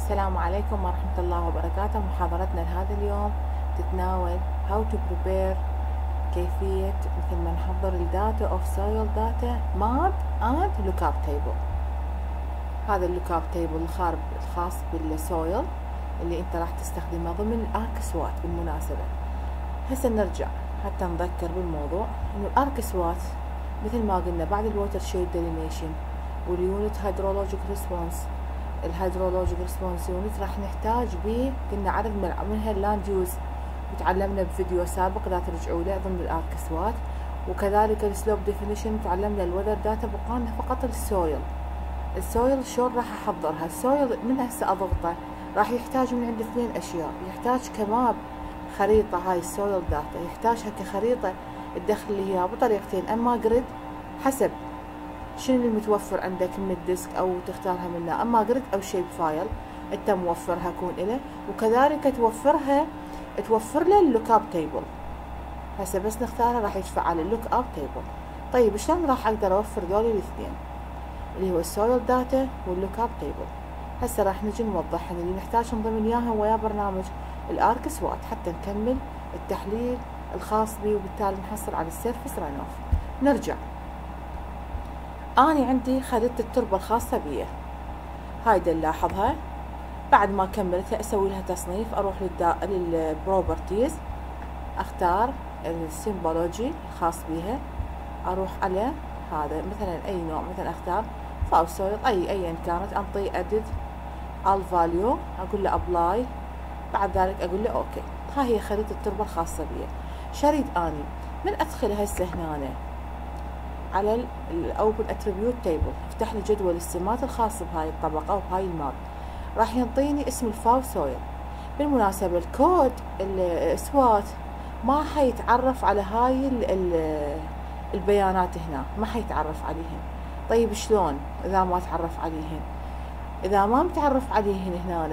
السلام عليكم ورحمة الله وبركاته. محاضرتنا لهذا اليوم تتناول how to prepare كيفية مثل ما نحضر الداتا of soil data map and lookup table. هذا اللوكاب تيبل الخاص بالسويل اللي انت راح تستخدمه ضمن الارك سوات. بالمناسبة هسه نرجع حتى نذكر بالموضوع انه الارك سوات مثل ما قلنا بعد الووتر شيد ديلينيشن واليونت هيدرولوجيك ريسبونس. الهيدرولوجيك ريسبونس يونت راح نحتاج به قلنا عدد منها اللاند يوز وتعلمنا بفيديو سابق لا ترجعوا له ضمن الارك سوات، وكذلك السلوب ديفينيشن تعلمنا الوذر داتا. بقى لنا فقط السويل شلون راح احضرها. السويل من هسه اضغطه راح يحتاج من عند اثنين اشياء، يحتاج كماب خريطة هاي السويل داتا يحتاجها كخريطة تدخل اللي هي بطريقتين، اما جريد حسب شنو المتوفر عندك من الديسك او تختارها منه، اما جريد او شيب فايل انت موفرها كون له، وكذلك توفر له اللوك اب تيبل. هسه بس نختارها راح يدفع على اللوك اب تيبل. طيب شلون راح اقدر اوفر ذولي الاثنين اللي هو السويل داتا واللوك اب تيبل؟ هسه راح نجي نوضحها اللي نحتاج نضمن اياها ويا برنامج الارك سوات حتى نكمل التحليل الخاص بي وبالتالي نحصل على السيرفس ران اوف. نرجع، اني عندي خريطة التربة الخاصة بي، هاي نلاحظها. بعد ما كملتها اسوي لها تصنيف، اروح للبروبرتيز اختار السيمبولوجي الخاص بيها، اروح على هذا مثلا اي نوع، مثلا اختار فاو سويل ايا كانت، انطي ادد الفاليو اقول له ابلاي، بعد ذلك اقول له اوكي. هاي هي خريطة التربة الخاصة بي. شريط اني من ادخل هسه هنا على الاوبن اتريبيوت تيبل افتح لي جدول السمات الخاص بهاي الطبقة وبهاي الماب، راح ينطيني اسم الفاو سويل. بالمناسبة الكود السوات ما حيتعرف على هاي البيانات هنا، ما حيتعرف عليهن. طيب شلون اذا ما تعرف عليهن؟ اذا ما متعرف عليهن هنا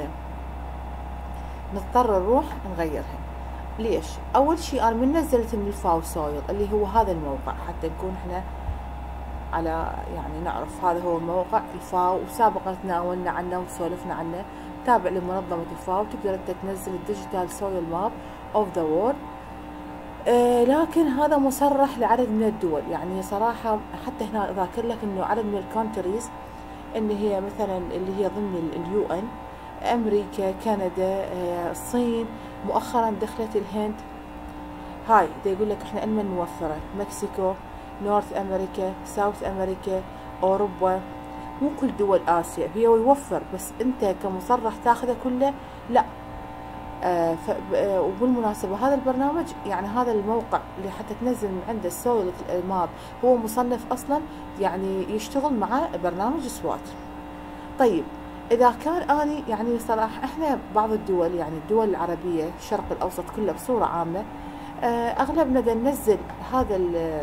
نضطر نروح نغيرهن. ليش؟ اول شيء انا من نزلت من الفاو سويل اللي هو هذا الموقع حتى نكون احنا على يعني نعرف هذا هو موقع الفاو، وسابقا تناولنا عنه وسولفنا عنه. تابع لمنظمة الفاو تقدر انت تنزل الديجيتال سويل ماب اوف ذا وورد، لكن هذا مصرح لعدد من الدول. يعني صراحة حتى هنا ذاكر لك انه عدد من الكونتريز ان هي مثلا اللي هي ضمن اليو ان، امريكا، كندا، الصين، مؤخرا دخلت الهند. هاي دا يقول لك احنا انمن موفرة مكسيكو، نورث امريكا، ساوث امريكا، اوروبا، مو كل دول اسيا هي يوفر، بس انت كمصرح تاخذه كله لا. وبالمناسبة هذا البرنامج يعني هذا الموقع اللي حتى تنزل من عنده السويل ماب هو مصنف اصلا يعني يشتغل مع برنامج سوات. طيب اذا كان اني يعني صراحة احنا بعض الدول يعني الدول العربية الشرق الاوسط كله بصورة عامة اغلبنا دا ننزل هذا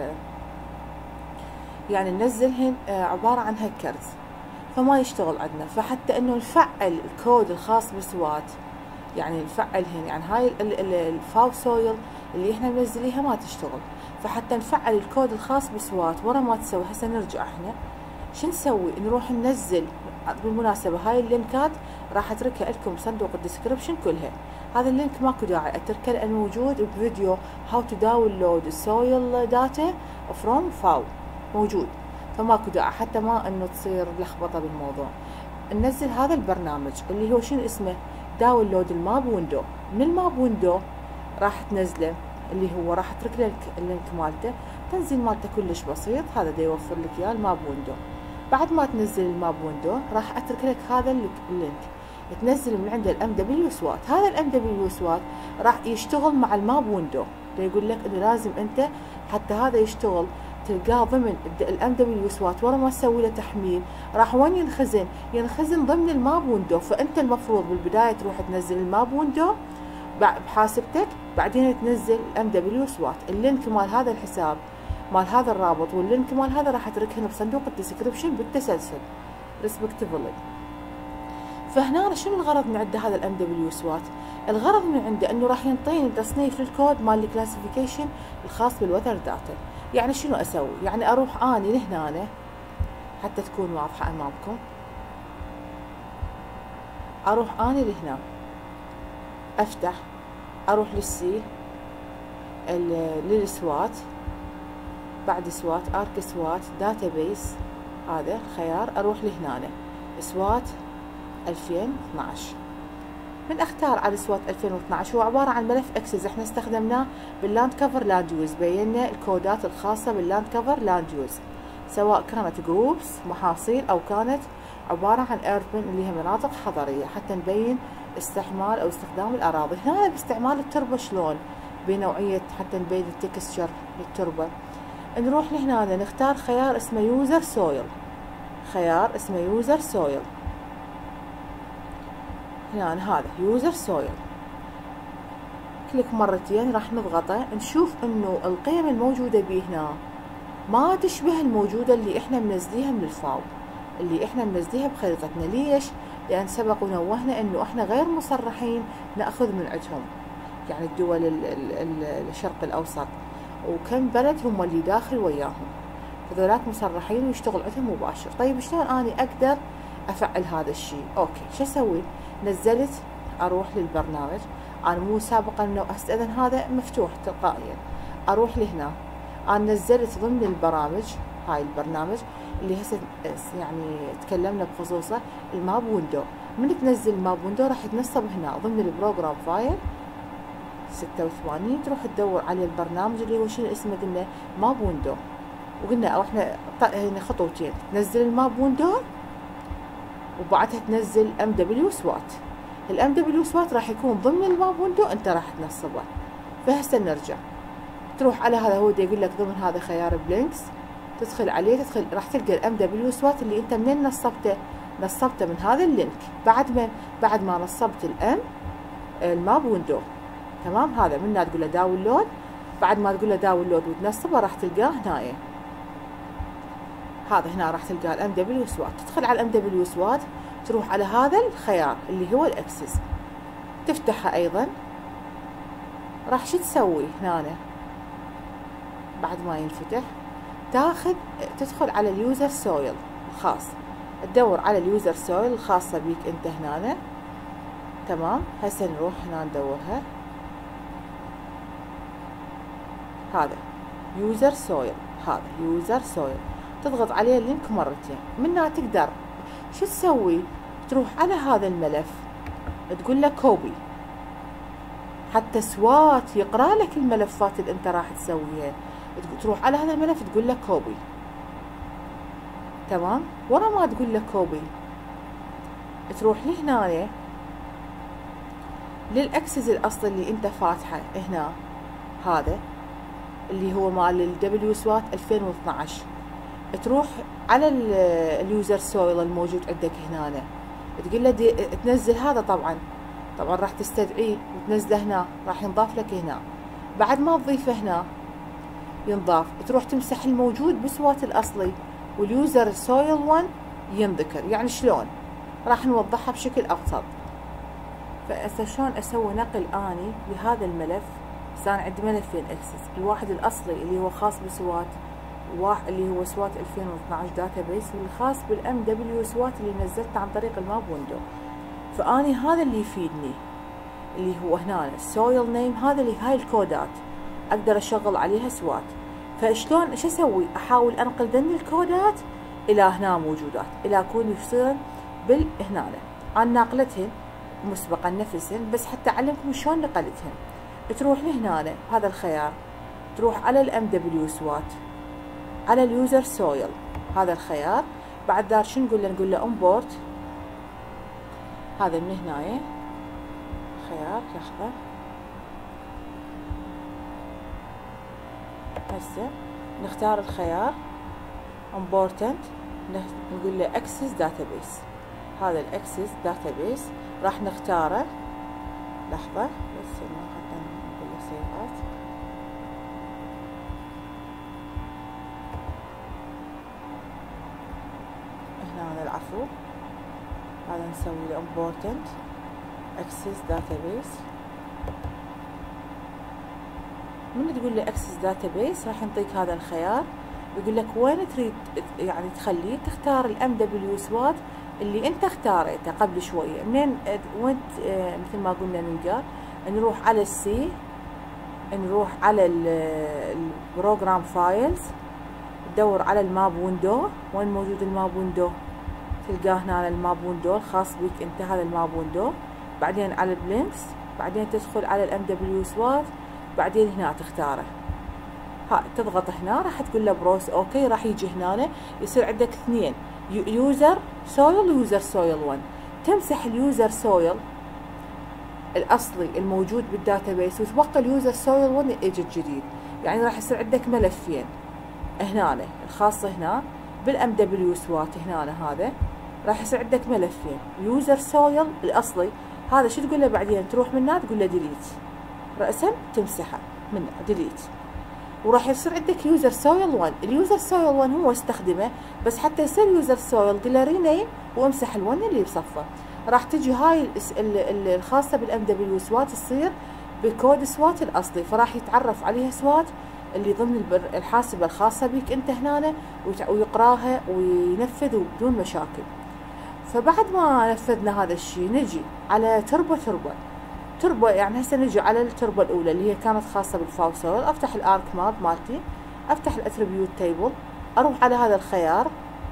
يعني ننزلهن عبارة عن هكرز فما يشتغل عندنا، فحتى انه نفعل الكود الخاص بسوات يعني نفعلهن، يعني هاي الفاو سويل اللي احنا منزليها ما تشتغل، فحتى نفعل الكود الخاص بسوات ورا ما تسوي. هسه نرجع احنا شو نسوي؟ نروح ننزل. بالمناسبة هاي اللينكات راح اتركها لكم بصندوق الديسكربشن كلها. هذا اللينك ماكو داعي اتركه لانه موجود بفيديو هاو تو داونلود السويل داتا فروم فاو موجود، فماكو داعي حتى ما انه تصير لخبطة بالموضوع. ننزل هذا البرنامج اللي هو شنو اسمه داونلود الماب ويندو. من الماب ويندو راح تنزله اللي هو راح اترك لك اللينك مالته، تنزيل مالته كلش بسيط. هذا دا يوفر لك اياه الماب ويندو. بعد ما تنزل الماب ويندو راح اترك لك هذا اللينك تنزل من عنده الام دبليو سوات. هذا الام دبليو سوات راح يشتغل مع الماب ويندو، دا يقول لك انه لازم انت حتى هذا يشتغل تلقاه ضمن الام دبليو سوات ورا ما تسوي له تحميل. راح وين ينخزن ضمن الماب ويندو. فانت المفروض بالبدايه تروح تنزل الماب ويندو بحاسبتك، بعدين تنزل الام دبليو سوات. اللينك مال هذا الحساب مال هذا الرابط واللينك مال هذا راح اتركهن بصندوق الديسكربشن بالتسلسل ريسبكتيفلي. فهنا شنو الغرض من عنده هذا الام دبليو سوات؟ الغرض من عنده انه راح ينطيني تصنيف للكود مال الكلاسيفيكيشن الخاص بالوذر داتا. يعني شنو اسوي؟ يعني اروح اني لهنا حتى تكون واضحة امامكم. اروح اني لهنا افتح، اروح للسي للسوات، بعد سوات ارك سوات داتابيس، هذا الخيار اروح لهنا سوات 2012. من اختار على سوات 2012 هو عبارة عن ملف اكسس احنا استخدمناه باللاند كفر لاند يوز، بينا الكودات الخاصة باللاند كفر لاند يوز، سواء كانت جروبس محاصيل او كانت عبارة عن ايربن اللي هي مناطق حضرية، حتى نبين استعمال او استخدام الاراضي. هنا باستعمال التربة شلون بنوعية، حتى نبين التكستشر للتربة. نروح لهنا نختار خيار اسمه يوزر سويل، خيار اسمه يوزر سويل، هنا هذا يوزر سويل، كليك مرتين راح نضغطه، نشوف انه القيم الموجودة به هنا ما تشبه الموجودة اللي احنا منزليها من الفاو، اللي احنا منزليها بخريطتنا. ليش؟ لان سبق ونوهنا انه احنا غير مصرحين ناخذ من عندهم، يعني الدول الشرق الاوسط وكم بلد هم اللي داخل وياهم، هذولاك مصرحين ويشتغل عندهم مباشر. طيب شلون اني اقدر افعل هذا الشيء؟ اوكي، شو اسوي؟ نزلت، اروح للبرنامج، انا مو سابقا انه استاذن هذا مفتوح تلقائيا، اروح لهنا، انا نزلت ضمن البرامج هاي البرنامج اللي هسه يعني تكلمنا بخصوصه الماب ويندو. من تنزل الماب ويندو راح يتنصب هنا ضمن البروجرام فايل 86، تروح تدور على البرنامج اللي هو شنو اسمه، قلنا ماب ويندو، وقلنا او احنا هنا خطوتين، تنزل الماب ويندو وبعدها تنزل MW SWAT. MW SWAT راح يكون ضمن الماب ويندو انت راح تنصبه. فهسه نرجع، تروح على هذا، هو يقول لك ضمن هذا خيار بلينكس، تدخل عليه، تدخل راح تلقى MW SWAT اللي انت منين نصبته من هذا اللينك، بعد ما نصبت الماب ويندو. تمام، هذا من تقول له داونلود، بعد ما تقول له داونلود وتنصبه راح تلقاه هنا، هذا هنا راح تلقاه MW SWAT. تدخل على MW SWAT، تروح على هذا الخيار اللي هو الاكسس، تفتحه ايضا. راح شو تسوي هنا بعد ما ينفتح؟ تدخل على اليوزر سويل الخاص، تدور على اليوزر سويل الخاصة بيك انت هنا. تمام، هسه نروح هنا ندورها، هذا يوزر سويل، هذا يوزر سويل، تضغط عليه اللينك مرتين. منها تقدر شو تسوي؟ تروح على هذا الملف تقول له كوبي، حتى سوات يقرا لك الملفات اللي انت راح تسويها. تروح على هذا الملف تقول له كوبي. تمام، ورا ما تقول له كوبي تروح لهنا للاكسس الاصلي اللي انت فاتحه هنا، هذا اللي هو مال الW SWAT 2012. تروح على اليوزر سويل الموجود عندك هنا، تقول له تنزل هذا، طبعا راح تستدعيه وتنزله هنا، راح ينضاف لك هنا. بعد ما تضيفه هنا ينضاف، تروح تمسح الموجود بسوات الاصلي واليوزر سويل 1 ينذكر. يعني شلون؟ راح نوضحها بشكل ابسط. فهسه شلون اسوي نقل اني لهذا الملف؟ صار عندي ملفين اكسس، الواحد الاصلي اللي هو خاص بسوات، واحد اللي هو سوات 2012 داتابيس، والخاص بالMW SWAT اللي نزلته عن طريق الماب ويندو. فاني هذا اللي يفيدني اللي هو هنا السويل نيم، هذا اللي هاي الكودات اقدر اشغل عليها سوات. فشلون شو اسوي؟ احاول انقل ذني الكودات الى هنا موجودات، الى اكون يصيرن هنا. انا ناقلتهن مسبقا نفسهن، بس حتى اعلمكم شلون نقلتهن. تروح لهنا هذا الخيار، تروح على الMW SWAT، على اليوزر سويل، هذا الخيار. بعد ذا شو نقول له امبورت، هذا من هنا خيار، لحظة هسه نختار الخيار important، نقول له access database، هذا الاكسس داتابيس راح نختاره. لحظة بس ما حتى نقول له سيفات، هنا العفو، هذا نسوي له important access database. من تقول له access database راح ينطيك هذا الخيار، يقول لك وين تريد يعني تخليه، تختار الMW SWAT اللي انت اختاريته قبل شوية. منين وانت مثل ما قلنا نلقى، نروح على السي، نروح على البروجرام فايلز، تدور على الماب ويندو. وين موجود الماب ويندو؟ تلقاه هنا على الماب ويندو الخاص بك انت، هذا الماب ويندو. بعدين على البلينكس، بعدين تدخل على الام دبليو سوات، بعدين هنا تختاره. ها تضغط هنا راح تقول له بروس اوكي، راح يجي هنا يصير عندك اثنين، يوزر سويل ويوزر سويل 1. تمسح اليوزر سويل الاصلي الموجود بالداتابيس وتبقى اليوزر سويل 1 اجى الجديد. يعني راح يصير عندك ملفين هنا الخاصة هنا بالام دبليو سوات. هنا هذا راح يصير عندك ملفين، يوزر سويل الاصلي هذا شو تقول له بعدين؟ تروح منه تقول له ديليت، رأسا تمسحه منه ديليت، وراح يصير عندك يوزر سويل 1. اليوزر سويل 1 هو استخدمه، بس حتى يصير يوزر سويل قل له رينيم وامسح ال1 اللي بصفه. راح تجي هاي الخاصة بالام دبليو سوات تصير بكود سوات الاصلي، فراح يتعرف عليها سوات اللي ضمن الحاسبة الخاصة بك انت هنا، ويقراها وينفذ بدون مشاكل. فبعد ما نفذنا هذا الشيء نجي على تربو يعني هسه نجي على التربو الاولى اللي هي كانت خاصة بالفاوسول. افتح الارك ماب مالتي، افتح الاتريبيوت تيبل، اروح على هذا الخيار،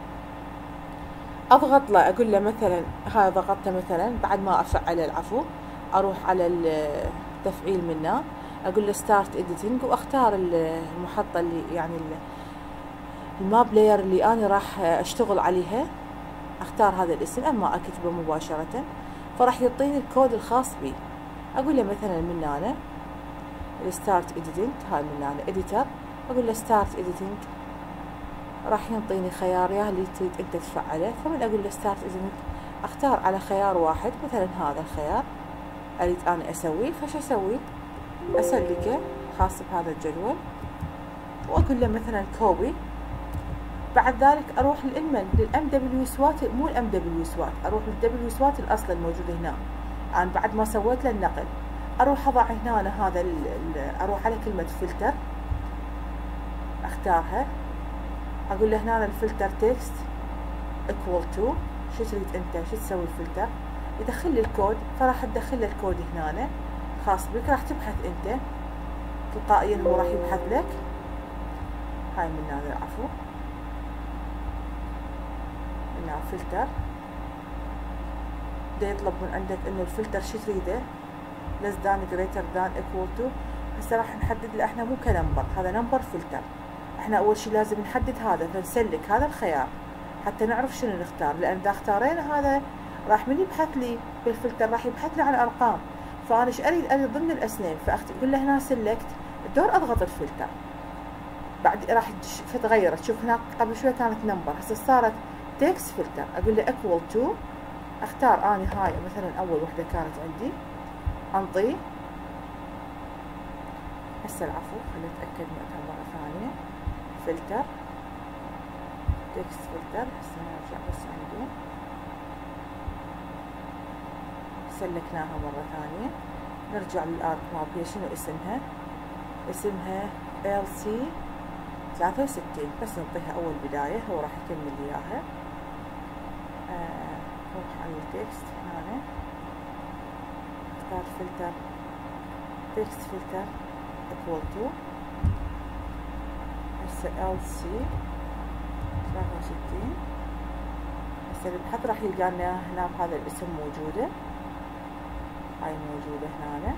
اضغط له، اقول له مثلا هذا ضغطته مثلا بعد ما افعله العفو، اروح على التفعيل منه، اقول له ستارت اديتنج، واختار المحطة اللي يعني الماب لاير اللي انا راح اشتغل عليها. اختار هذا الاسم اما اكتبه مباشرة، فراح يعطيني الكود الخاص بي. اقول له مثلا من هنا الستارت اديتنج، هاي من هنا اديتر، اقول له ستارت اديتنج، راح ينطيني خيار يا اللي تريد انت تفعله. فمن اقول له ستارت اديتنج اختار على خيار واحد، مثلا هذا الخيار اريد انا اسويه. فش اسوي؟ اسلكه خاص بهذا الجدول، واقول له مثلا كوبي. بعد ذلك اروح للام دبليو سوات، مو الام دبليو سوات، اروح للدبليو سوات الاصل الموجود هنا. انا بعد ما سويت له النقل اروح اضع هنا هذا اروح على كلمة فلتر، اختارها، اقول له هنا الفلتر تكست ايكوال تو، شو تريد انت شو تسوي الفلتر؟ يدخل لي الكود، فراح تدخل له الكود هنا خاص بك. راح تبحث انت تلقائيا، هو راح يبحث لك. هاي من هذا العفو، هنا فلتر بده يطلب من عندك انه الفلتر شو تريده، less than greater than equal to. هسه راح نحدد له احنا مو كنمبر، هذا نمبر فلتر. احنا اول شي لازم نحدد هذا، فنسلك هذا الخيار حتى نعرف شنو نختار، لان اذا اختارينا هذا راح من يبحث لي بالفلتر راح يبحث لي عن ارقام. فانا ايش اريد ضمن الاسنين، فاقول له هنا سلكت الدور، اضغط الفلتر. بعد راح تغيرت، شوف هناك قبل شوي كانت نمبر، هسه صارت تكست فلتر. اقول له equal to، اختار اني هاي مثلا اول وحده كانت عندي، انطيه. هسه العفو خليني اتاكد مرة ثانيه، فلتر تكست فلتر. هسه نرجع بس عندي، سلكناها مرة ثانية. نرجع للارك ماب، هي شنو اسمها؟ اسمها LC 63، بس نعطيها اول بداية، هو راح يكمل لي اياها. نروح على التكست هنا، اختار فلتر تكست فلتر equal to، هسه LC 63. هسه البحث راح يلقى لنا هنا بهذا الاسم موجودة، هاي موجودة هنا.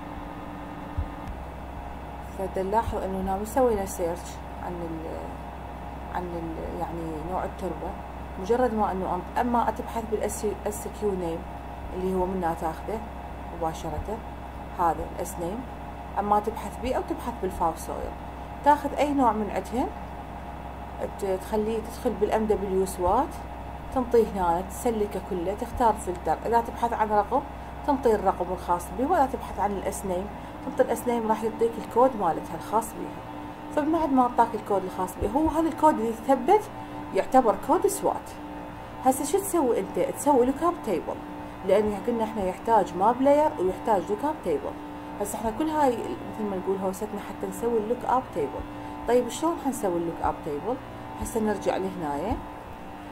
فنلاحظ انه هنا سوينا سيرش عن يعني نوع التربة. مجرد ما انه اما تبحث بالاس كيو نيم اللي هو منها تاخذه مباشرة، هذا الاس نيم، اما تبحث بيه او تبحث بالفاوسويل، تاخذ اي نوع من عندهن، تخليه تدخل بالام دبليو سوات، تنطيه هنا تسلكه كله، تختار فلتر. اذا تبحث عن رقم تنطي الرقم الخاص به، واذا تبحث عن الاس نيم تنطي الاس نيم، راح يعطيك الكود مالتها الخاص بها. فبعد ما اعطاك الكود الخاص به، هو هذا الكود اللي يثبت يعتبر كود سوات. هسه شو تسوي انت؟ تسوي لوك اب تيبل، لان قلنا احنا يحتاج ماب لاير ويحتاج لوك اب تيبل. هسه احنا كل هاي مثل ما نقول هوستنا حتى نسوي اللوك اب تيبل. طيب شلون حنسوي اللوك اب تيبل؟ هسه نرجع لهنايا،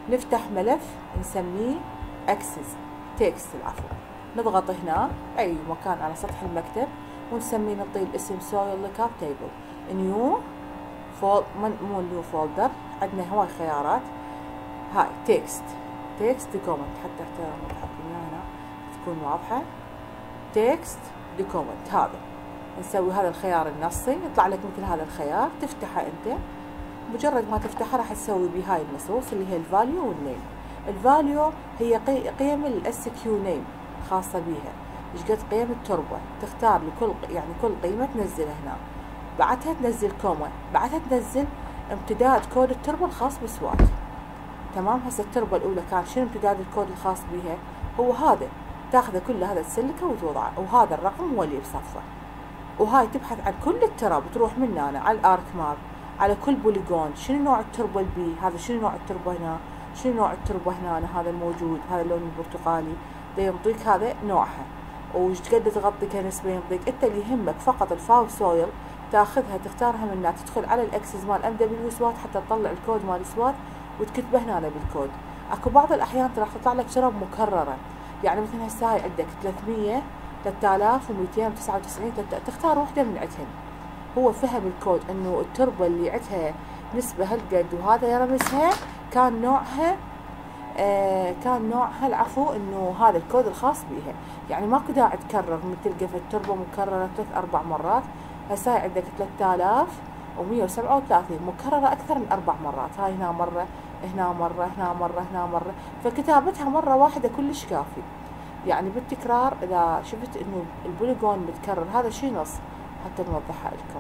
نفتح ملف نسميه اكسس تكست العفو، نضغط هنا اي مكان على سطح المكتب ونسميه، نعطيه الاسم سويل لوك اب تيبل نيو مو نيو فولدر، عندنا هواي خيارات. هاي تكست دوكومنت، حتى حاطين هنا تكون واضحه، تكست دوكومنت. هذا نسوي هذا الخيار النصي، يطلع لك مثل هذا الخيار، تفتحه انت. مجرد ما تفتحه راح تسوي بهاي النصوص اللي هي الفاليو والنيم. الفاليو هي قيم الاس كيو نيم خاصه بيها، ايش قد قيم التربه، تختار لكل يعني كل قيمه تنزلها هنا، بعدها تنزل كوما، بعدها تنزل امتداد كود التربه الخاص بسوات. تمام. هسه التربه الاولى كان شنو امتداد الكود الخاص بها؟ هو هذا، تاخذه كله هذا تسلكه وتوضعه، وهذا الرقم هو اللي بصفه. وهاي تبحث عن كل التراب، تروح من هنا على الارك ماب، على كل بوليجون، شنو نوع التربه البي، هذا شنو نوع التربه هنا، شنو نوع التربه هنا، هذا الموجود، هذا اللون البرتقالي، ده يعطيك هذا نوعها، وش قد تغطي كنسبه يعطيك. انت اللي يهمك فقط الفاو سويل، تاخذها تختارها من هنا، تدخل على الاكسس مال ام دبليو سوات حتى تطلع الكود مال سوات وتكتبه هنا بالكود. اكو بعض الاحيان راح تطلع لك تراب مكرره، يعني مثلا هسه هاي عندك 300 3299 تختار وحده من عندهن. هو فهم الكود انه التربه اللي عندها نسبه هالقد وهذا رمزها كان نوعها العفو انه هذا الكود الخاص بيها، يعني ماكو داعي تكرر مثل تلقى التربه مكرره 3-4 مرات. هسه هاي عندك 3137 مكرره اكثر من 4 مرات، هاي هنا مره، هنا مره، هنا مره، هنا مره، فكتابتها مره واحده كلش كافي. يعني بالتكرار اذا شفت انه البوليجون متكرر هذا شي نص، حتى نوضحها لكم.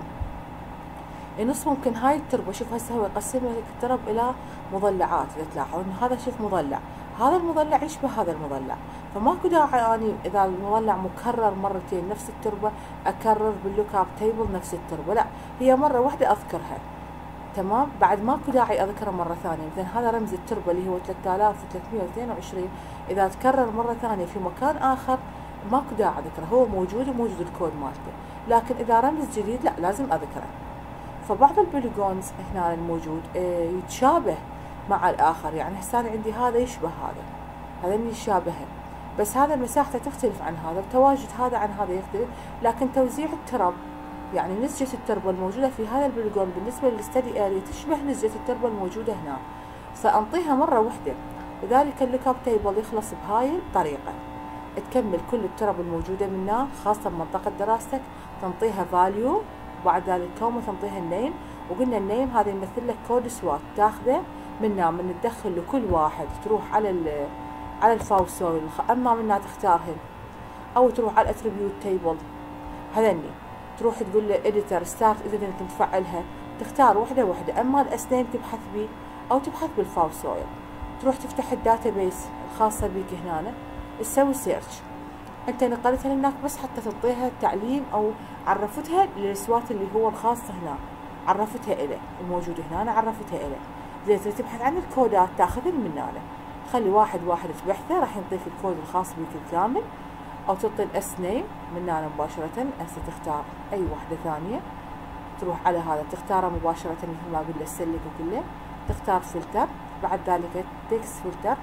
النص ممكن هاي التربه، شوف هسه هو يقسم لك الترب الى مضلعات، اذا تلاحظون هذا شوف مضلع، هذا المضلع يشبه هذا المضلع، فماكو داعي يعني اذا المضلع مكرر مرتين نفس التربه اكرر باللوك اب تيبل نفس التربه، لا هي مره واحده اذكرها. تمام. بعد ماكو داعي اذكره مره ثانيه، مثلا هذا رمز التربه اللي هو 3322، اذا تكرر مره ثانيه في مكان اخر ماكو داعي اذكره، هو موجود وموجود الكود مالته، لكن اذا رمز جديد لا لازم اذكره. فبعض البوليجونز هنا الموجود يتشابه مع الاخر، يعني هسه انا عندي هذا يشبه هذا اللي يشابهه، بس هذا مساحته تختلف عن هذا، التواجد هذا عن هذا يختلف، لكن توزيع الترب يعني نسجة التربة الموجودة في هذا البوليجون بالنسبة للستدي اريا تشبه نسجة التربة الموجودة هنا، سأنطيها مرة واحدة، لذلك اللوك اب تيبل يخلص بهاي الطريقة. تكمل كل الترب الموجودة منها خاصة بمنطقة دراستك، تنطيها فاليو، وبعد ذلك كوما تنطيها النيم، وقلنا النيم هذا يمثل لك كود سوات، تاخذه منا من تدخل لكل واحد، تروح على الفاو سويل، اما منا تختارهن، او تروح على الاتريبيوت تيبل هذني، تروح تقول له اديتر ستارت اذا انت تفعلها، تختار وحده، اما الاسنين تبحث بيه او تبحث بالفاو سويل، تروح تفتح الداتابيس الخاصه بيك هنا، تسوي سيرش. انت نقلتها لهناك بس حتى تعطيها تعليم او عرفتها للسوات اللي هو الخاص هنا، عرفتها إله الموجود هنا، عرفتها إله. زين تبحث عن الكودات تاخذها من هنا، تخلي واحد تبحثه راح يعطيك الكود الخاص بيك الكامل، او تعطي الاس نيم من هنا مباشرة. هسه تختار اي وحدة ثانية، تروح على هذا تختاره مباشرة مثل ما قلنا السلك وكله، تختار فلتر، بعد ذلك تكست فلتر،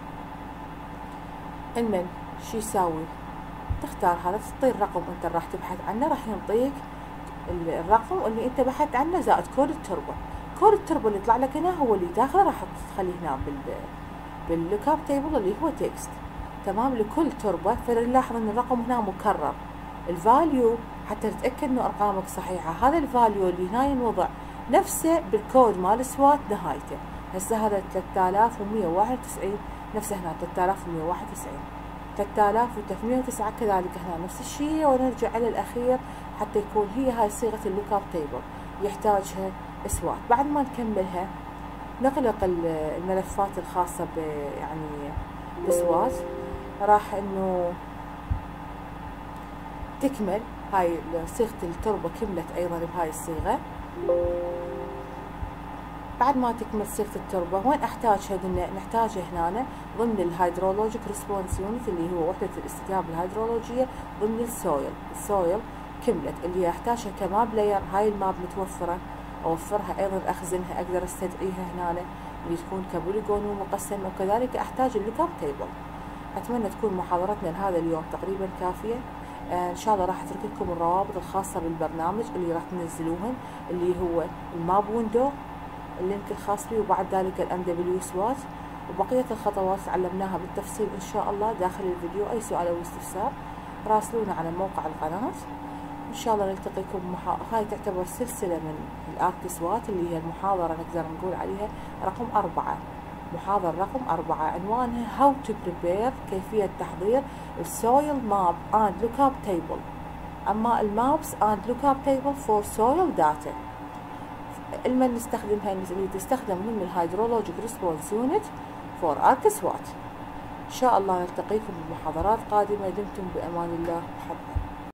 المن شو يساوي، تختار هذا، تعطيه الرقم انت راح تبحث عنه، راح يعطيك الرقم اللي انت بحثت عنه زائد كود التربة. كود التربة اللي يطلع لك هنا هو اللي تاخذه راح تخليه هنا باللوك اب تيبل اللي هو تكست. تمام. لكل تربة فنلاحظ ان الرقم هنا مكرر. الفاليو حتى تتأكد انه ارقامك صحيحة، هذا الفاليو اللي هنا ينوضع نفسه بالكود مال سوات نهايته. هسه هذا 3191 نفسه هنا 3191، 3309 كذلك هنا نفس الشيء، ونرجع على الاخير حتى يكون هي هاي صيغة اللوك اب تيبل يحتاجها سوات. بعد ما نكملها نغلق الملفات الخاصة يعني بسوات، راح انه تكمل هاي صيغة التربة، كملت ايضا بهاي الصيغة. بعد ما تكمل صيغة التربة وين احتاجها؟ قلنا نحتاجها هنا ضمن الهيدرولوجيك ريسبونس يونت اللي هو وحدة الاستجابة الهيدرولوجية ضمن السويل كملت، اللي احتاجها كماب لاير. هاي الماب متوفرة، اوفرها ايضا، اخزنها، اقدر استدعيها هنا اللي تكون كبوليجون ومقسمة، وكذلك أحتاج اللوك اب تيبل. أتمنى تكون محاضرتنا لهذا اليوم تقريبا كافية. إن شاء الله راح أترك لكم الروابط الخاصة بالبرنامج اللي راح تنزلوهن، اللي هو الماب ويندو اللينك الخاص بي، وبعد ذلك الام دبليو سوات، وبقية الخطوات تعلمناها بالتفصيل إن شاء الله داخل الفيديو. أي سؤال أو استفسار راسلونا على موقع القناة. إن شاء الله نلتقيكم هاي تعتبر سلسلة من الآرك سوات، اللي هي المحاضرة نقدر نقول عليها رقم 4، محاضرة رقم 4 عنوانها How to prepare، كيفية تحضير السويل ماب and lookup table. أما المابس and lookup table for soil data. المن نستخدمها اللي تستخدم من الهيدرولوجيك ريسبونس يونت فور آرك سوات. إن شاء الله نلتقيكم بمحاضرات قادمة. دمتم بأمان الله.